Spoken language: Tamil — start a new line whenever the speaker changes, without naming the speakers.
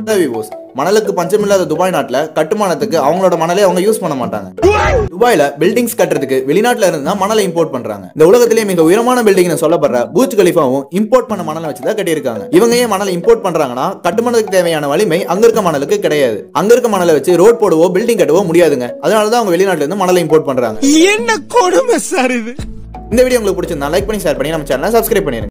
மணலுக்கு பஞ்சமில்லாத துபாய் நாட்டுல கட்டுமானத்துக்கு அவங்களோட மணலை அவங்க யூஸ் பண்ண மாட்டாங்க. துபாயில பில்டிங்ஸ் கட்டுறதுக்கு வெளிநாட்டுல இருந்து தான் மணலை இம்போர்ட் பண்றாங்க. இந்த உலகத்திலேயே மிக உயரமான பில்டிங்னு சொல்லப்படுற பூஜ் கலிஃபாவும் இம்போர்ட் பண்ண மணலை வச்சுதான் கட்டியிருக்காங்க. இவங்க ஏன் மணலை இம்போர்ட் பண்றாங்கன்னா கட்டுமானத்துக்கு தேவையான வலிமை அங்க இருக்க மணலுக்கு கிடையாது. அங்க இருக்க மணலை வச்சு ரோட் போடவோ பில்டிங் கட்டவோ முடியாதுங்க. அதனாலதான் அவங்க வெளிநாட்டுல இருந்து மணலை இம்போர்ட் பண்றாங்க.
என்ன கொடுமை சார் இது.
இந்த வீடியோ உங்களுக்கு பிடிச்சிருந்தா லைக் பண்ணி ஷேர் பண்ணி நம்ம சேனலை சப்ஸ்கிரைப் பண்ணிருங்க.